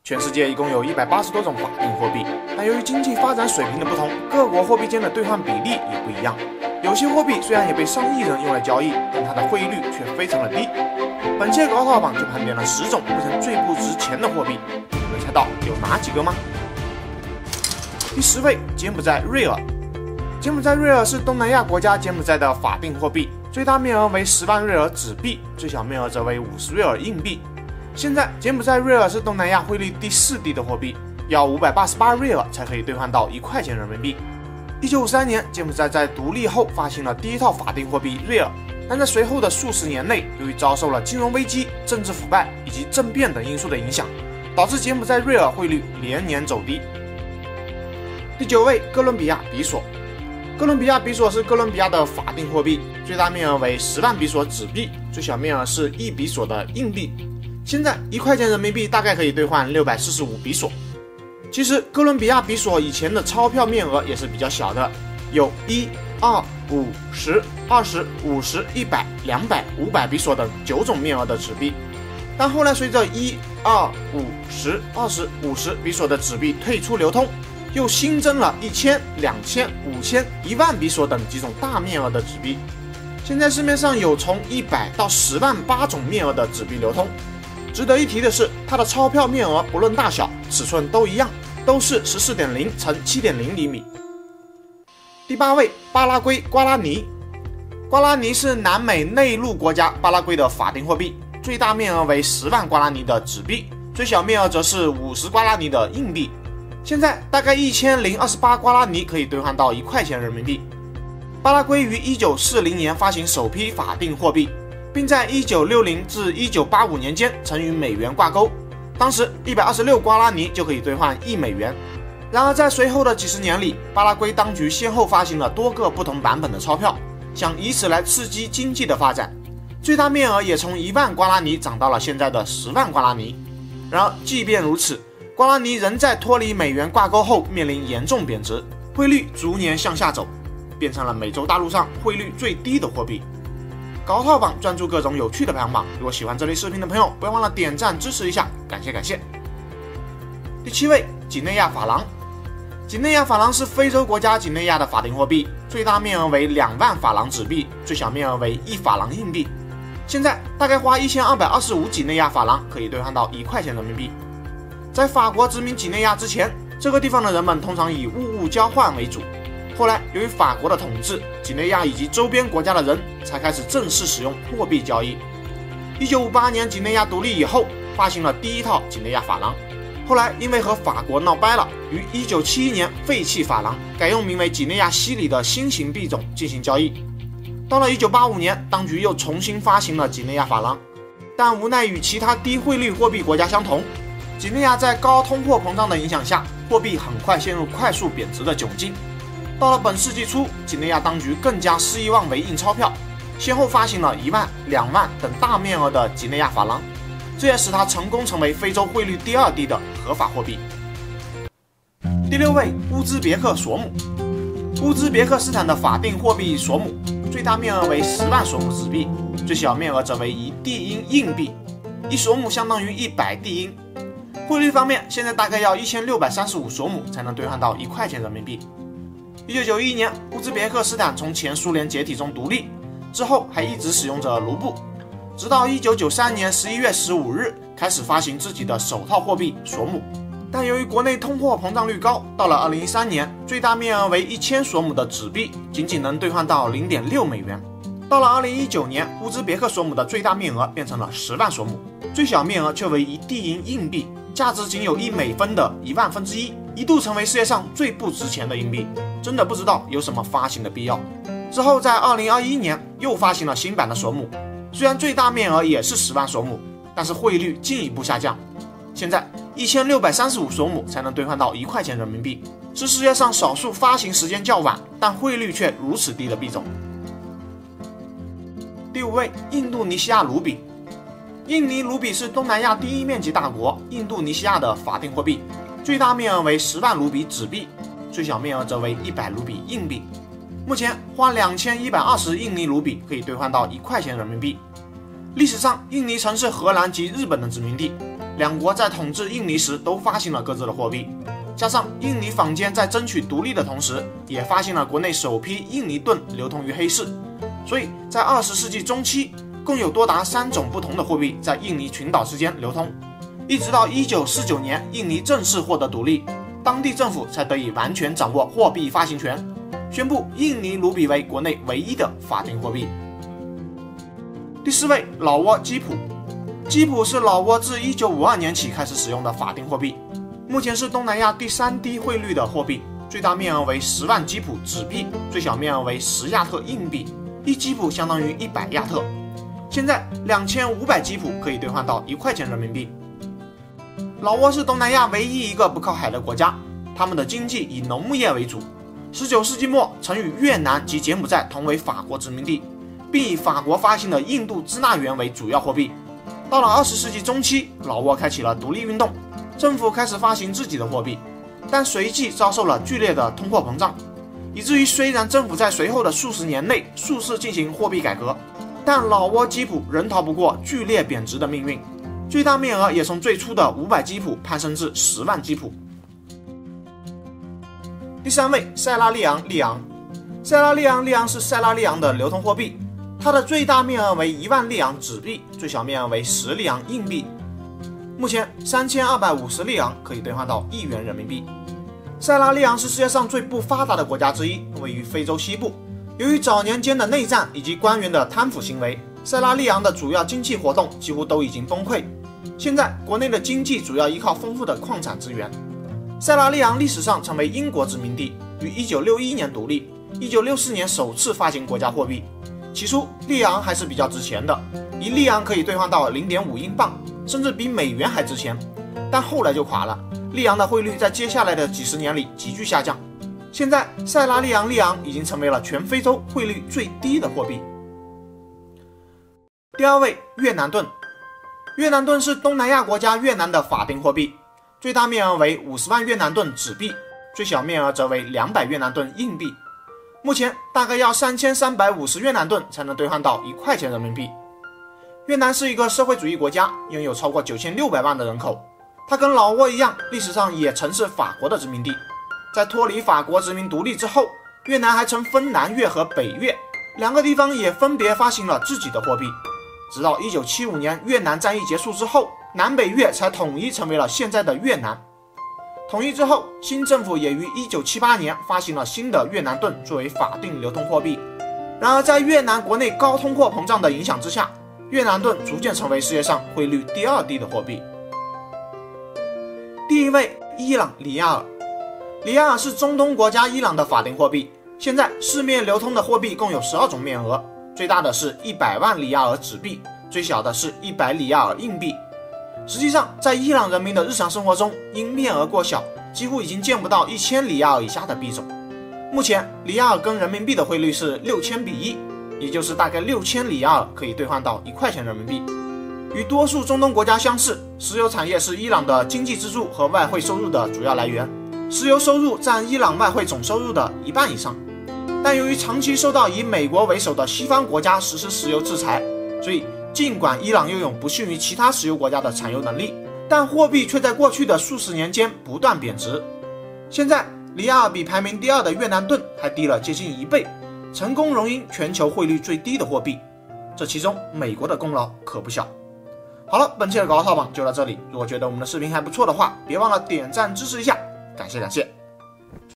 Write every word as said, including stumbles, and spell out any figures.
全世界一共有一百八十多种法定货币，但由于经济发展水平的不同，各国货币间的兑换比例也不一样。有些货币虽然也被上亿人用来交易，但它的汇率却非常的低。本届高套榜就盘点了十种目前最不值钱的货币，你能猜到有哪几个吗？第十位，柬埔寨瑞尔。柬埔寨瑞尔是东南亚国家柬埔寨的法定货币，最大面额为十万瑞尔纸币，最小面额则为五十瑞尔硬币。现在柬埔寨瑞尔是东南亚汇率第四低的货币，要五百八十八瑞尔才可以兑换到一块钱人民币。一九五三年，柬埔寨在独立后发行了第一套法定货币瑞尔，但在随后的数十年内，由于遭受了金融危机、政治腐败以及政变等因素的影响，导致柬埔寨瑞尔汇率连年走低。第九位，哥伦比亚比索。哥伦比亚比索是哥伦比亚的法定货币，最大面额为十万比索纸币，最小面额是一比索的硬币。现在一块钱人民币大概可以兑换六百四十五比索。其实哥伦比亚比索以前的钞票面额也是比较小的，有一、二、五、十、二十、五十、一百、两百、五百比索等九种面额的纸币。但后来随着一、二、五、十、二十、五十比索的纸币退出流通，又新增了一千、两千、五千、一万比索等几种大面额的纸币。现在市面上有从一百到十万八种面额的纸币流通。值得一提的是，它的钞票面额不论大小、尺寸都一样，都是 十四点零乘七点零厘米。第八位，巴拉圭瓜拉尼。瓜拉尼是南美内陆国家巴拉圭的法定货币，最大面额为十万瓜拉尼的纸币，最小面额则是五十瓜拉尼的硬币。现在大概一千零二十八瓜拉尼可以兑换到一块钱人民币。巴拉圭于一九四零年发行首批法定货币，并在一九六零至一九八五年间曾与美元挂钩，当时一百二十六瓜拉尼就可以兑换一美元。然而在随后的几十年里，巴拉圭当局先后发行了多个不同版本的钞票，想以此来刺激经济的发展，最大面额也从一万瓜拉尼涨到了现在的十万瓜拉尼。然而即便如此，瓜拉尼仍在脱离美元挂钩后面临严重贬值，汇率逐年向下走，变成了美洲大陆上汇率最低的货币。高套榜专注各种有趣的排行榜，如果喜欢这类视频的朋友，不要忘了点赞支持一下，感谢感谢。第七位，几内亚法郎。几内亚法郎是非洲国家几内亚的法定货币，最大面额为两万法郎纸币，最小面额为一法郎硬币。现在大概花一千二百二十五几内亚法郎可以兑换到一块钱人民币。在法国殖民几内亚之前，这个地方的人们通常以物物交换为主。后来，由于法国的统治，几内亚以及周边国家的人才开始正式使用货币交易。一九五八年，几内亚独立以后，发行了第一套几内亚法郎。后来，因为和法国闹掰了，于一九七一年废弃法郎，改用名为几内亚西里的新型币种进行交易。到了一九八五年，当局又重新发行了几内亚法郎，但无奈与其他低汇率货币国家相同，几内亚在高通货膨胀的影响下，货币很快陷入快速贬值的窘境。到了本世纪初，几内亚当局更加肆意妄为印钞票，先后发行了一万、两万等大面额的几内亚法郎，这也使它成功成为非洲汇率第二低的合法货币。第六位，乌兹别克索姆。乌兹别克斯坦的法定货币索姆，最大面额为十万索姆纸币，最小面额则为一地英硬币，一索姆相当于一百地英。汇率方面，现在大概要一千六百三十五索姆才能兑换到一块钱人民币。一九九一年，乌兹别克斯坦从前苏联解体中独立之后，还一直使用着卢布，直到一九九三年十一月十五日开始发行自己的首套货币索姆。但由于国内通货膨胀率高，到了二零一三年，最大面额为一千索姆的纸币仅仅能兑换到 零点六美元。到了二零一九年，乌兹别克索姆的最大面额变成了十万索姆，最小面额却为一地英硬币，价值仅有一美分的一万分之一，一度成为世界上最不值钱的硬币。真的不知道有什么发行的必要。之后在二零二一年又发行了新版的索姆，虽然最大面额也是十万索姆，但是汇率进一步下降。现在一千六百三十五索姆才能兑换到一块钱人民币，是世界上少数发行时间较晚但汇率却如此低的币种。第五位，印度尼西亚卢比。印尼卢比是东南亚第一面积大国印度尼西亚的法定货币，最大面额为十万卢比纸币，最小面额则为一百卢比硬币。目前花两千一百二十印尼卢比可以兑换到一块钱人民币。历史上，印尼曾是荷兰及日本的殖民地， 两国在统治印尼时都发行了各自的货币，加上印尼坊间在争取独立的同时，也发行了国内首批印尼盾流通于黑市，所以在二十世纪中期，共有多达三种不同的货币在印尼群岛之间流通，一直到一九四九年印尼正式获得独立，当地政府才得以完全掌握货币发行权，宣布印尼卢比为国内唯一的法定货币。第四位，老挝基普。基普是老挝自一九五二年起开始使用的法定货币，目前是东南亚第三低汇率的货币，最大面额为十万基普纸币，最小面额为十亚特硬币，一基普相当于一百亚特。现在两千五百基普可以兑换到一块钱人民币。老挝是东南亚唯一一个不靠海的国家，他们的经济以农牧业为主。十九世纪末曾与越南及柬埔寨同为法国殖民地，并以法国发行的印度支那元为主要货币。到了二十世纪中期，老挝开启了独立运动，政府开始发行自己的货币，但随即遭受了剧烈的通货膨胀，以至于虽然政府在随后的数十年内数次进行货币改革，但老挝基普仍逃不过剧烈贬值的命运，最大面额也从最初的五百基普攀升至十万基普。第三位，塞拉利昂利昂。塞拉利昂利昂是塞拉利昂的流通货币，它的最大面额为一万利昂纸币，最小面额为十利昂硬币。目前三千二百五十利昂可以兑换到一元人民币。塞拉利昂是世界上最不发达的国家之一，位于非洲西部。由于早年间的内战以及官员的贪腐行为，塞拉利昂的主要经济活动几乎都已经崩溃。现在国内的经济主要依靠丰富的矿产资源。塞拉利昂历史上成为英国殖民地，于一九六一年独立，一九六四年首次发行国家货币。起初利昂还是比较值钱的，一利昂可以兑换到 零点五英镑，甚至比美元还值钱，但后来就垮了，利昂的汇率在接下来的几十年里急剧下降。现在塞拉利昂利昂已经成为了全非洲汇率最低的货币。第二位，越南盾。越南盾是东南亚国家越南的法定货币，最大面额为五十万越南盾纸币，最小面额则为两百越南盾硬币。目前大概要三千三百五十越南盾才能兑换到一块钱人民币。越南是一个社会主义国家，拥有超过九千六百万的人口。它跟老挝一样，历史上也曾是法国的殖民地。在脱离法国殖民独立之后，越南还曾分南越和北越，两个地方也分别发行了自己的货币。直到一九七五年越南战役结束之后，南北越才统一成为了现在的越南。统一之后，新政府也于一九七八年发行了新的越南盾作为法定流通货币。然而在越南国内高通货膨胀的影响之下，越南盾逐渐成为世界上汇率第二低的货币。第一位，伊朗里亚尔。里亚尔是中东国家伊朗的法定货币，现在市面流通的货币共有十二种面额，最大的是一百万里亚尔纸币，最小的是一百里亚尔硬币。实际上，在伊朗人民的日常生活中，因面额过小，几乎已经见不到一千里亚尔以下的币种。目前，里亚尔跟人民币的汇率是六千比一，也就是大概六千里亚尔可以兑换到一块钱人民币。与多数中东国家相似，石油产业是伊朗的经济支柱和外汇收入的主要来源，石油收入占伊朗外汇总收入的一半以上。但由于长期受到以美国为首的西方国家实施石油制裁，所以尽管伊朗拥有不逊于其他石油国家的产油能力，但货币却在过去的数十年间不断贬值。现在，里亚尔比排名第二的越南盾还低了接近一倍，成功荣膺全球汇率最低的货币。这其中，美国的功劳可不小。好了，本期的搞套榜就到这里。如果觉得我们的视频还不错的话，别忘了点赞支持一下，感谢感谢。